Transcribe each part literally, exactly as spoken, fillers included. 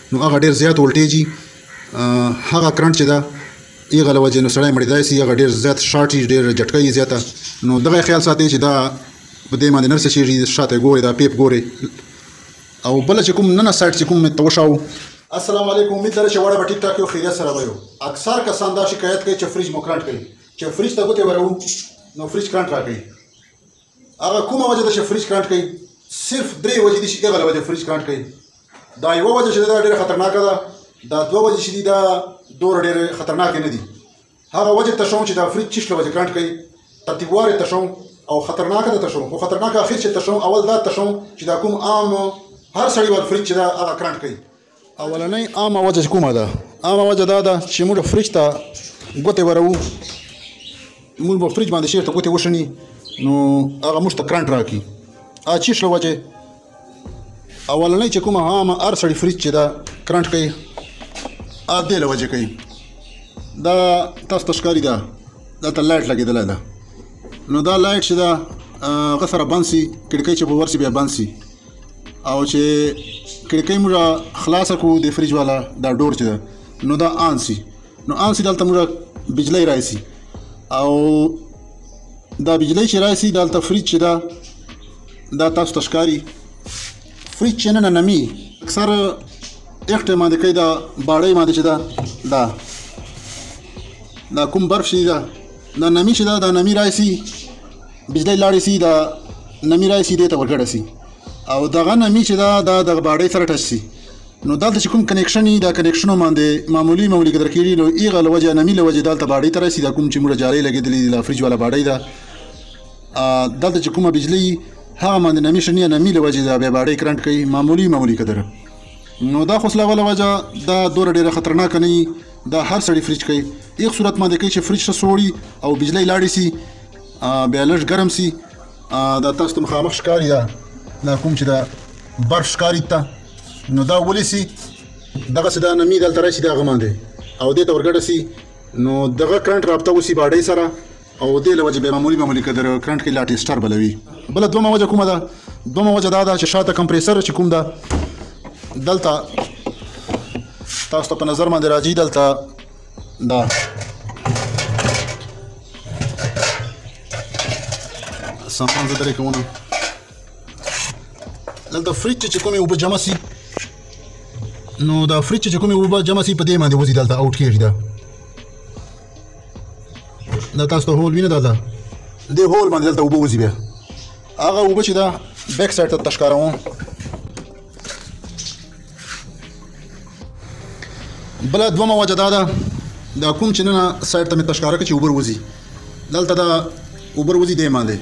نو هغه ډېر زیات ولټیج هغه کرنټ چې ده هغه له وجې نو سړی مړېدای شي هغه ډېر زیات شارټ وي ډېر جټکه یې زیاته نو دغه خیال ساتئ چې دا په دې باندې نر څه شي شاته ګورئ دا پیپ ګورئ او بله چې کوم ننه سایډ چې کوم مې ته وشاو. السلام علیکم، امید لرم چې وړه به ټیک ټاک یو خیریت سره به یو. اکثر کسان دا شکایت کوي چې فریج مو کرنټ کوي چې فریج ته ګوتې ورو نو فریج کرنټ راکوي. هغه کومه وجه ده چې فریج کرنټ کوي؟ صرف درې وجې دي چې هغه له وجې فریج کرنټ کوي. دا یوه وجه چې دا ډېره خطرناکه ده، دا دوه وجې چې دي دا دومره ډېرې خطرناکې نه دي. هغه وجه ته شوم چې دا فریج چیش له وجې کرنټ کوي، ترتیبوار یې ته شوم او خطرناکه ده ته شوم. خو خطرناکه اخر چې ته شوم اول دا ته شوم چې دا کوم عام هر سړي ور فریج چې دا هغه کرنټ کوي. اولنۍ عامه وجه چې کومه ده؟ عامه وجه دا ده چې موږ فریج ته ګوتې ورو، موږ به فریج باندې چېرته ګوتې وشني نو هغه موږ ته کرنټ راکړي. هغه چیش له وجې اولنۍ چې کومه عامه هر سړي فریج چې دا کرنټ کوي هغه دې له وجې کوي. دا تاسو ته ښکاري ده دلته لایټ لګېدلی ده نو دا لایټ چې ده هغه سره بند سي، کړکۍ چې به ورسي بیا بند سي او چې کړکۍ موږ خلاصه کړو د فریج والا دا ډور چې ده نو دا آن سي نو آن سي دلته موږ بجلی راشي او دا بجلی چې راشي دلته فریج چې ده دا تاسو ته ښکاري. فریج چې ننه نمي اکثر یخ ټایم باندې کوي دا باړۍ باندې چې ده دا دا کوم برف چې ده دا نمي چې ده دا نمي راشي بجلی لاړې سي دا نمي راشي دې ته ورګډه سي او دغه نمي چې ده دا دغه باړۍ سره ټچ سي نو دلته چې کوم کنیکشن وي دا کنیکشنو باندې معمولي معمولي قدر کېږي نو هغه له وجې نمي له وجې دلته باړۍ ته راسي دا کوم چې موږ جارۍ لګېدلې دي دا فریج والا باړۍ ده دلته چې کومه بجلي هغه باندې نمي شني نمي له وجې دا بیا باړۍ کرنټ کوي معمولي معمولي قدر. نو دا خو سلاوله وجه دا دوره ډېره خطرناکه نه وي، دا هر سړی فریج کوي. یو صورت باندې کوي چې فریج ته سوړي او بجلی لاړې سي بیا لږ ګرم سي دا تاسو ته مخامخ ښکاري ده دا کوم چې دا برف ښکاري ته نو دا ولې سي دغسې دا نمي دلته راشي د هغه باندې او دې ته ورګډه سي نو دغه کرنټ رابطه وسي باډۍ سره او دې له وجې بیا معمولي معمولي قدر کرنټ کې لا ټېسټر بلوي. بله دومه وجه کومه ده؟ دومه وجه دا ده چې شاته کمپریسر چې کوم ده دلته تاسو ته په نظر باندې راځي دلته دا سامان زه درې کومه دلته فریج چې کومې اوبه جمع سي نو دا فریج چې کومې اوبه جمع سي په دې باندې وځي دلته اوټ کېږي دا دا تاسو ته هول وینه دلته دې هول باندې دلته اوبه وځي بیا هغه اوبه چې دا بیک سایډ ته تښکاروم. بله دومه وجه دا ده دا کوم چې ننه سایډ ته مې تښکاره کړه چې اوبه وځي دلته دا اوبه وځي دې باندې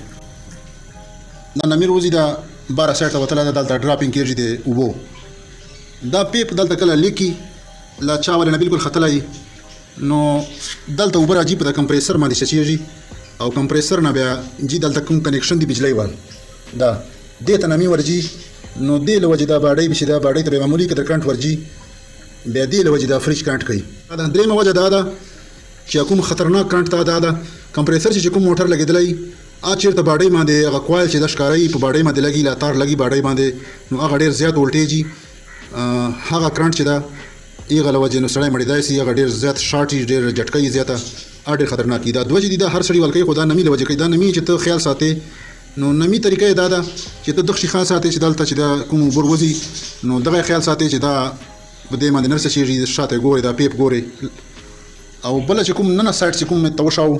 دا نمي وځي دا باره سایډ ته وتلی ده دلته ډراپینګ کېږي د اوبو. دا پیپ دلته کله لیکي له چا ولې نه بلکل ختلی نو دلته اوبه راځي په د کمپریسر باندې چچېږي او کمپریسر نه بیا جي دلته کوم کنیکشن دی بجلی وال دا دې ته نمي ورځي نو دې له وجې دا باډۍ چې دا باډۍ ته بیا معمولي قدر کرنټ ورځي بیا دې له وجې دا فریج کرنټ کوي. دا درېیمه وجه دا ده چې کوم خطرناک کرنټ ته دا ده کمپریسر چې کوم موټر لګېدلی ا چېرته باډۍ باندې هغه کوایل چې دا ښکاروي په باډۍ باندې لګي لا تار لګي باډۍ باندې نو هغه ډېر زیات ولټیج وي هغه کرنټ چې ده هغه له وجې نو سړی مړېدای شي هغه ډېر زیات شارټ وي ډېر جټکه یې زیاته هغه ډېر خطرناک دي. دا دوه چې دي دا هر سړي ول کوي خو دا نمي له وجې کوي. دا نمي چې ته خیال ساتې نو نمي طریقه یې دا ده چې ته دغه شي خیال ساتې چې دلته چې دا کوم اوبه وځي نو دغه خیال ساتې چې دا په دې باندې نر څه شي شاته ګورئ دا پیپ ګورئ او بله چې کوم ننه سایډ چې کوم مې ته وشاو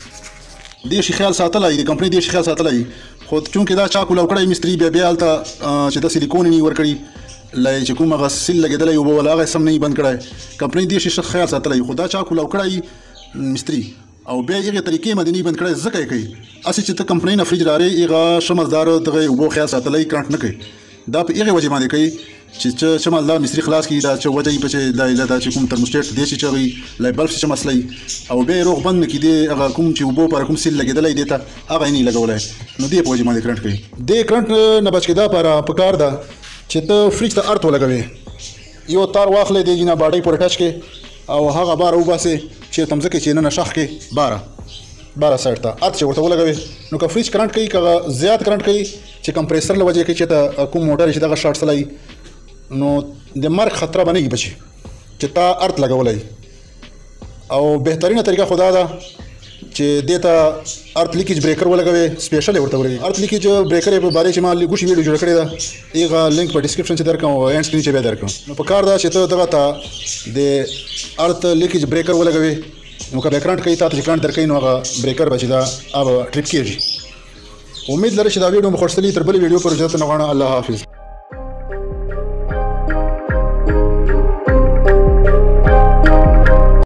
دې شي خیال ساتلی د کمپنۍ دې شي خیال ساتلی خو چونکې دا چا کولاو کړی مستري بیا بیا هلته چې دا سیلیکون یې ورکړي لا چې کوم هغه سیل لګېدلی اوبه والا هغه سم نه یې بند کړی کمپنۍ دې شي خیال ساتلی خو دا چا کولاو کړی مستري او بیا هغې طریقې باندې نه یې بند کړی ځکه یې کوي هسې چې ته کمپنۍ نه فریج رارې هغه شمزدار دغه اوبو خیال ساتلی کرنټ نه کوي دا په هغې وجې باندې کوي چې شمال دا مستري خلاص کړي دا چې وجه یې په چې دا چې کوم ترموسټیټ دی چې چغوي لا بلف چې مسلې او بیا یې روغ بند نه کړي دی هغه کوم چې اوبو پر کوم سیل لګېدلی دی ته هغه یې نه لګولی نو دې په وجې باندې کرنټ کوي. دې کرنټ نه بچ کېدا لپاره پکار ده چې ته فریج ته ارت ولګوې یو تار واخلې دی نه باډۍ پورې ټچ کې او هغه باره وباسې چېرته مځکې چې ننه شخ کې باره باره سایډ ته ارت چې ورته ولګوې نو که فریج کرنټ کوي که زیات کرنټ کوي چې کمپریسر له وجې کوي چې ته کوم موټر چې دغه شارټ سلی نو د مرګ خطره به نه وي بچي چې تا ارت لګولی او بهترینه طریقه خو دا ده چې دې ته ارت لیکیج بریکر ولګوې سپیشل یې ورته ولګوي ارت لیکیج بریکر یې په بارے چې ما ګوشي ویډیو جوړه کړې ده هغه لینک په ډسکرپشن کې درکوم او اینډ سکرین چې بیا درکوم نو په کار ده چې ته دغه ته د ارت لیکیج بریکر ولګوې نو که به کرنټ کوي تا ته چې کرنټ درکوي نو هغه بریکر به چې دا هغه ټریپ کېږي امید لرم چې دا ویډیو مو خوښ تلی تر بلې ویډیو پورې اجازه نه غواړم الله حافظ